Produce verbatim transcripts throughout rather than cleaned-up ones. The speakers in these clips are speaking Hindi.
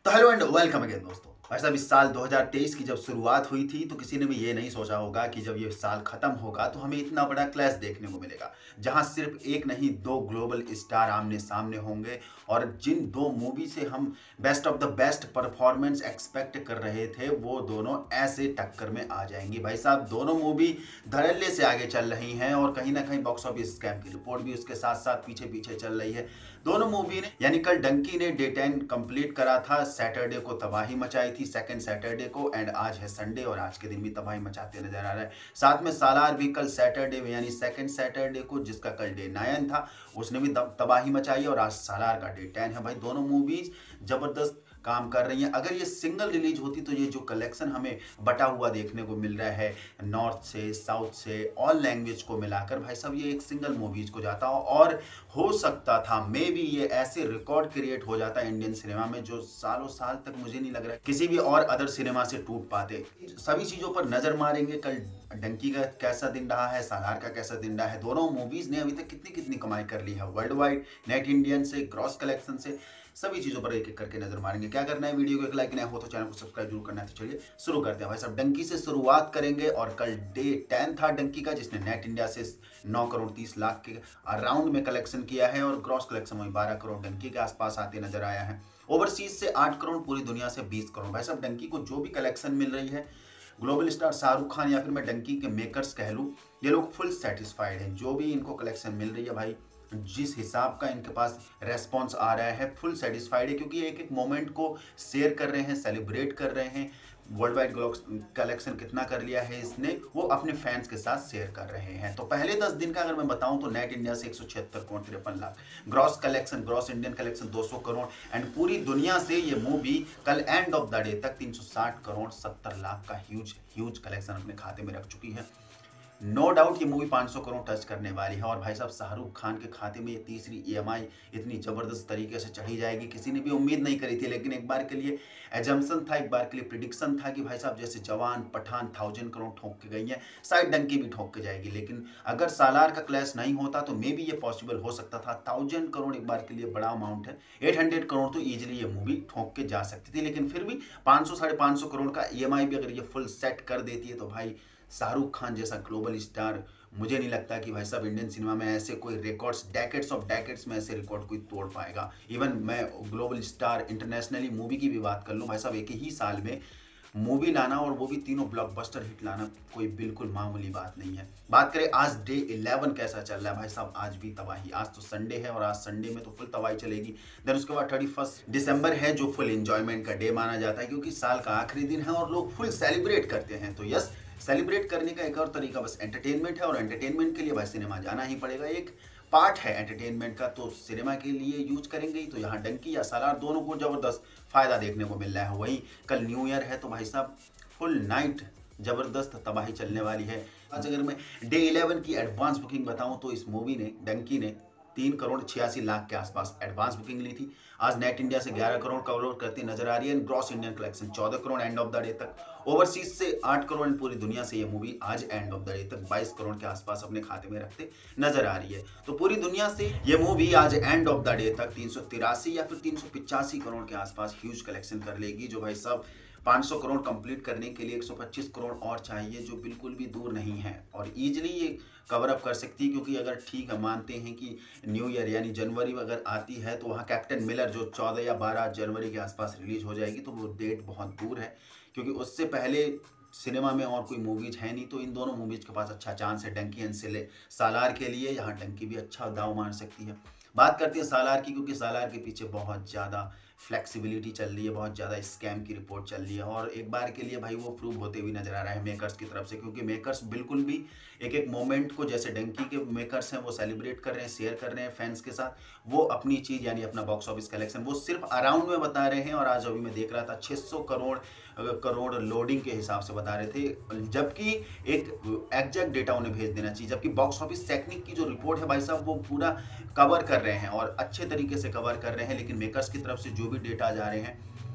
तो हेलो एंड वेलकम अगेन दोस्तों। भाई साहब, इस साल दो हज़ार तेईस की जब शुरुआत हुई थी तो किसी ने भी ये नहीं सोचा होगा कि जब ये साल खत्म होगा तो हमें इतना बड़ा क्लैश देखने को मिलेगा, जहां सिर्फ एक नहीं दो ग्लोबल स्टार आमने सामने होंगे। और जिन दो मूवी से हम best of the best performance expect कर रहे थे वो दोनों ऐसे टक्कर में आ जाएंगी। भाई साहब, दोनों मूवी धड़ल्ले से आगे चल रही हैं और कहीं ना कहीं बॉक्स ऑफिस स्कैम की रिपोर्ट भी उसके साथ साथ पीछे पीछे चल रही है। दोनों मूवी ने यानी कल डंकी ने डे टेन कंप्लीट करा था, सैटरडे को तबाही मचाई थी, सेकंड सैटरडे को, एंड आज है संडे और आज के दिन भी तबाही मचाते नजर आ रहा है। साथ में सालार भी कल सैटरडे में यानी सेकंड सैटरडे को, जिसका कल डे नाइन था, उसने भी तबाही मचाई और आज सालार का डे टेन है। भाई दोनों मूवीज जबरदस्त काम कर रही हैं। अगर ये सिंगल रिलीज होती तो ये जो कलेक्शन हमें बटा हुआ देखने को मिल रहा है नॉर्थ से साउथ से ऑल लैंग्वेज को मिलाकर, भाई साहब ये एक सिंगल मूवीज को जाता और हो सकता था मे भी ये ऐसे रिकॉर्ड क्रिएट हो जाता इंडियन सिनेमा में जो सालों साल तक मुझे नहीं लग रहा है किसी भी और अदर सिनेमा से टूट पाते। सभी चीजों पर नजर मारेंगे, कल डंकी का कैसा दिन रहा है, सालार का कैसा दिन रहा है। दोनों मूवीज ने अभी तक कितनी कितनी कमाई कर ली है वर्ल्ड वाइड, नेट इंडियन से, ग्रॉस कलेक्शन से, सभी चीजों पर एक एक करके नजर मारेंगे। क्या करना है, वीडियो को एक लाइक नया हो तो चैनल को सब्सक्राइब जरूर करना है। तो चलिए शुरू करते हैं। भाई साहब डंकी से शुरुआत करेंगे और कल डे टेन था डंकी का, जिसने नेट इंडिया से नौ करोड़ तीस लाख के अराउंड में कलेक्शन किया है और ग्रॉस कलेक्शन वही बारह करोड़ डंकी के आसपास आते नजर आया है। ओवरसीज से आठ करोड़, पूरी दुनिया से बीस करोड़। भाई साहब डंकी को जो भी कलेक्शन मिल रही है, ग्लोबल स्टार शाहरुख खान या फिर मैं डंकी के मेकर्स कह लूँ, ये लोग फुल सेटिस्फाइड हैं। जो भी इनको कलेक्शन मिल रही है भाई, जिस हिसाब का इनके पास रेस्पॉन्स आ रहा है, फुल सेटिस्फाइड है, क्योंकि एक एक मोमेंट को शेयर कर रहे हैं, सेलिब्रेट कर रहे हैं। वर्ल्ड वाइड कलेक्शन कितना कर लिया है इसने, वो अपने फैंस के साथ शेयर कर रहे हैं। तो पहले दस दिन का अगर मैं बताऊं तो नेट इंडिया से एक सौ छिहत्तर करोड़ तिरपन lakh, gross collection gross Indian collection दो सौ करोड़, एंड पूरी दुनिया से ये मूवी कल एंड ऑफ द डे तक तीन सौ साठ करोड़ सत्तर लाख का ह्यूज ह्यूज कलेक्शन अपने खाते में रख चुकी है। नो डाउट ये मूवी पाँच सौ करोड़ टच करने वाली है और भाई साहब शाहरुख खान के खाते में ये तीसरी ईएमआई इतनी जबरदस्त तरीके से चढ़ी जाएगी, किसी ने भी उम्मीद नहीं करी थी। लेकिन एक बार के लिए एजम्पशन था, एक बार के लिए प्रिडिक्शन था कि भाई साहब जैसे जवान पठान थाउजेंड करोड़ ठोक के गई है, शायद डंकी भी ठोक के जाएगी। लेकिन अगर सालार का क्लैश नहीं होता तो मे बी ये पॉसिबल हो सकता था। थाउजेंड करोड़ एक बार के लिए बड़ा अमाउंट है, एट हंड्रेड करोड़ तो ईजिली ये मूवी ठोक के जा सकती थी। लेकिन फिर भी पाँच सौ साढ़े पाँच सौ करोड़ का ईएमआई भी अगर ये फुल सेट कर देती है तो भाई शाहरुख खान जैसा ग्लोबल स्टार, मुझे नहीं लगता कि भाई साहब इंडियन सिनेमा में ऐसे कोई रिकॉर्ड्स, डेकेड्स ऑफ डेकेड्स में ऐसे रिकॉर्ड कोई तोड़ पाएगा। इवन मैं ग्लोबल स्टार इंटरनेशनली मूवी की भी बात कर लूँ, भाई साहब एक ही साल में मूवी लाना और वो भी तीनों ब्लॉकबस्टर हिट लाना कोई बिल्कुल मामूली बात नहीं है। बात करें आज डे इलेवन कैसा चल रहा है, भाई साहब आज भी तबाही। आज तो संडे है और आज संडे में तो फुल तबाही चलेगी। देन उसके बाद थर्टी फर्स्ट दिसंबर है जो फुल एंजॉयमेंट का डे माना जाता है, क्योंकि साल का आखिरी दिन है और लोग फुल सेलिब्रेट करते हैं। तो यस, सेलिब्रेट करने का एक और तरीका बस एंटरटेनमेंट है और एंटरटेनमेंट के लिए भाई सिनेमा जाना ही पड़ेगा। एक पार्ट है एंटरटेनमेंट का, तो सिनेमा के लिए यूज करेंगे ही। तो यहाँ डंकी या सालार दोनों को जबरदस्त फायदा देखने को मिल रहा है। वहीं कल न्यू ईयर है तो भाई साहब फुल नाइट जबरदस्त तबाही चलने वाली है। आज अगर मैं डे इलेवन की एडवांस बुकिंग बताऊं तो इस मूवी ने, डंकी ने तीन करोड़ छियासी लाख के आसपास एडवांस बुकिंग ली थी। आज नेट इंडिया से ग्यारह करोड़ कवर करती नजर आ रही है। ग्रॉस इंडियन कलेक्शन चौदह crore end of the day तक, ओवरसीज से आठ करोड़, पूरी दुनिया से ये मूवी आज एंड ऑफ द डे तक बाईस करोड़ के आसपास अपने खाते में रखते नजर आ रही है। तो पूरी दुनिया से ये मूवी आज एंड ऑफ द डे तक तीन सौ तिरासी या फिर तीन सौ पिचासी करोड़ के आसपास ह्यूज कलेक्शन कर लेगी, जो भाई साहब पाँच सौ करोड़ कंप्लीट करने के लिए एक सौ पच्चीस करोड़ और चाहिए, जो बिल्कुल भी दूर नहीं है और इजीली ये कवर अप कर सकती है। क्योंकि अगर ठीक है मानते हैं कि न्यू ईयर यानी जनवरी अगर आती है तो वहाँ कैप्टन मिलर जो चौदह या बारह जनवरी के आसपास रिलीज हो जाएगी, तो वो डेट बहुत दूर है, क्योंकि उससे पहले सिनेमा में और कोई मूवीज है नहीं। तो इन दोनों मूवीज के पास अच्छा चांस है डंकी एंड सिले सालार के लिए। यहाँ डंकी भी अच्छा दाव मार सकती है। बात करते हैं सालार की, क्योंकि सालार के पीछे बहुत ज़्यादा फ्लेक्सिबिलिटी चल रही है, बहुत ज़्यादा स्कैम की रिपोर्ट चल रही है और एक बार के लिए भाई वो प्रूव होते हुए नजर आ रहा है मेकर्स की तरफ से। क्योंकि मेकर्स बिल्कुल भी एक एक मोमेंट को, जैसे डंकी के मेकर्स हैं वो सेलिब्रेट कर रहे हैं, शेयर कर रहे हैं फैंस के साथ, वो अपनी चीज़ यानी अपना बॉक्स ऑफिस कलेक्शन वो सिर्फ अराउंड में बता रहे हैं। और आज अभी मैं देख रहा था छह सौ करोड़ करोड़ लोडिंग के हिसाब से बता रहे थे, जबकि एक एग्जैक्ट डेटा उन्हें भेज देना चाहिए। जबकि बॉक्स ऑफिस टेक्निक की जो रिपोर्ट है भाई साहब वो पूरा कवर कर रहे हैं और अच्छे तरीके से कवर कर रहे हैं। लेकिन मेकर्स की तरफ से जो भी डेटा जा रहे हैं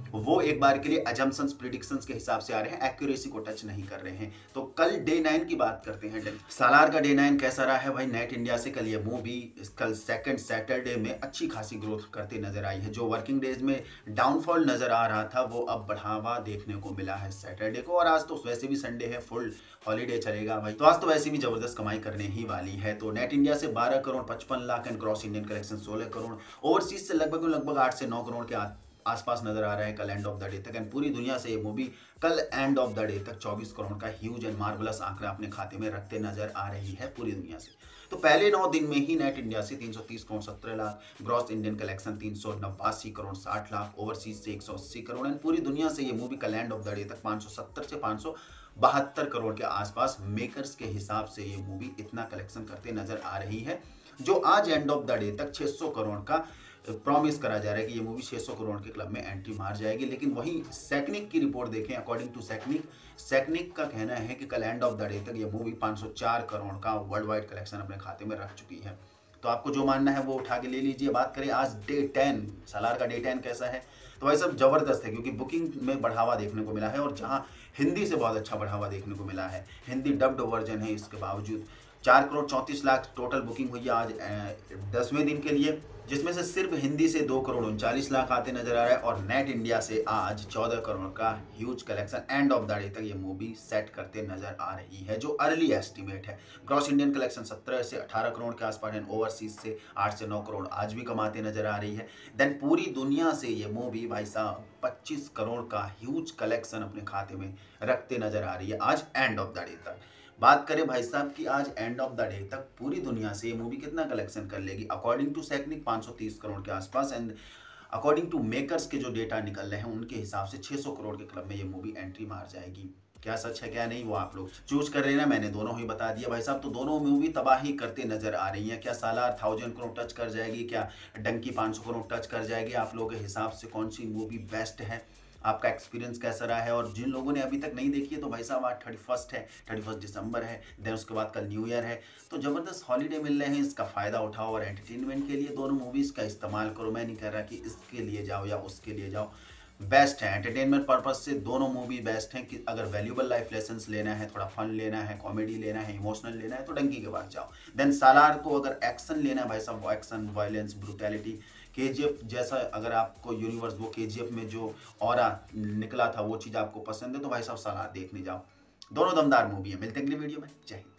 वो एक बार के लिए अजम्पशंस प्रिडिक्शंस के हिसाब से आ रहे हैं, एक्यूरेसी को टच नहीं कर रहे हैं। तो कल डे नाइन की बात करते हैं। सालार का डे नाइन कैसा रहा है भाई? नेट इंडिया से कल ये मूवी कल सेकंड सैटरडे में अच्छी खासी ग्रोथ करते नजर आई है। जो वर्किंग डेज में डाउनफॉल नजर आ रहा था वो अब बढ़ावा देखने को मिला है सैटरडे को। और आज तो वैसे भी संडे है, फुल हॉलीडे चलेगा भाई, तो आज तो वैसे भी जबरदस्त कमाई करने ही वाली है। तो नेट इंडिया से बारह करोड़ पचपन lakh and gross Indian collection सोलह करोड़, ओवरसीज से लगभग लगभग आठ से नौ करोड़ के आसपास नजर आ रहा है कल एंड ऑफ द डे तक। एंड पूरी दुनिया से ये मूवी कल एंड ऑफ द डे तक चौबीस करोड़ का ह्यूज एंड मार्वलस आंकड़ा अपने खाते में रखते नजर आ रही है पूरी दुनिया से। तो पहले नौ दिन में ही नेट इंडिया से तीन सौ तीस करोड़ सत्रह लाख, ग्रॉस इंडियन कलेक्शन तीन सौ नवासी करोड़ साठ लाख, ओवरसीज से एक सौ अस्सी करोड़ एंड पूरी दुनिया से ये मूवी कल एंड ऑफ द डे तक पाँच सौ सत्तर से पाँच सौ बहत्तर करोड़ के आसपास मेकर्स के हिसाब से ये मूवी इतना कलेक्शन करते नजर आ रही है। जो आज एंड ऑफ द डे तक छह सौ करोड़ का प्रॉमिस करा जा रहा है कि ये मूवी छह सौ करोड़ के क्लब में एंट्री मार जाएगी। लेकिन वहीं सेक्निक की रिपोर्ट देखें, अकॉर्डिंग टू सेक्निक सेक्निक का कहना है कि कल एंड ऑफ द डे तक ये मूवी पाँच सौ चार करोड़ का वर्ल्ड वाइड कलेक्शन अपने खाते में रख चुकी है। तो आपको जो मानना है वो उठा के ले लीजिए। बात करें आज डे टेन, सालार का डे टेन कैसा है? तो भाई सब जबरदस्त है, क्योंकि बुकिंग में बढ़ावा देखने को मिला है और जहां हिंदी से बहुत अच्छा बढ़ावा देखने को मिला है, हिंदी डब्ड वर्जन है, इसके बावजूद चार करोड़ चौंतीस लाख टोटल बुकिंग हुई है आज दसवें दिन के लिए, जिसमें से सिर्फ हिंदी से दो करोड़ उनचालीस लाख आते नजर आ रहा है। और नेट इंडिया से आज चौदह करोड़ का huge collection end of the day तक ये मूवी सेट करते नजर आ रही है, जो अर्ली एस्टिमेट है। ग्रॉस इंडियन कलेक्शन सत्रह से अठारह करोड़ के आसपास एंड ओवरसीज से आठ से नौ करोड़ आज भी कमाते नजर आ रही है। देन पूरी दुनिया से ये मूवी भाई साहब पच्चीस करोड़ का ह्यूज कलेक्शन अपने खाते में रखते नजर आ रही है आज एंड ऑफ द डे तक। बात करें भाई साहब कि आज एंड ऑफ द डे तक पूरी दुनिया से ये मूवी कितना कलेक्शन कर लेगी? अकॉर्डिंग टू सेक्निक पाँच सौ तीस करोड़ के आसपास एंड अकॉर्डिंग टू मेकर्स के जो डेटा निकल रहे हैं उनके हिसाब से छह सौ करोड़ के क्लब में ये मूवी एंट्री मार जाएगी। क्या सच है क्या नहीं वो आप लोग चूज कर रहे हैं ना, मैंने दोनों ही बता दिया भाई साहब। तो दोनों मूवी तबाही करते नजर आ रही है। क्या सालार थाउजेंड करोड़ टच कर जाएगी? क्या डंकी पाँच सौ करोड़ टच कर जाएगी? आप लोगों के हिसाब से कौन सी मूवी बेस्ट है? आपका एक्सपीरियंस कैसा रहा है? और जिन लोगों ने अभी तक नहीं देखी है तो भाई साहब आज थर्टी फर्स्ट है, थर्टी फर्स्ट दिसंबर है, देन उसके बाद कल न्यू ईयर है, तो जबरदस्त हॉलीडे मिल रहे हैं, इसका फायदा उठाओ और एंटरटेनमेंट के लिए दोनों मूवीज का इस्तेमाल करो। मैं नहीं कह रहा कि इसके लिए जाओ या उसके लिए जाओ, बेस्ट है एंटरटेनमेंट पर्पज से दोनों मूवी बेस्ट हैं। कि अगर वैल्यूबल लाइफ लेसन्स लेना है, थोड़ा फन लेना है, कॉमेडी लेना है, इमोशनल लेना है तो डंकी के पास जाओ। देन सालार को अगर एक्शन लेना है भाई साहब, एक्शन वायलेंस ब्रूटैलिटी केजीएफ जैसा, अगर आपको यूनिवर्स वो केजीएफ में जो ऑरा निकला था वो चीज़ आपको पसंद है तो भाई साहब सालार देखने जाओ। दोनों दमदार मूवी है। मिलते हैं अगली वीडियो में। जय हिंद।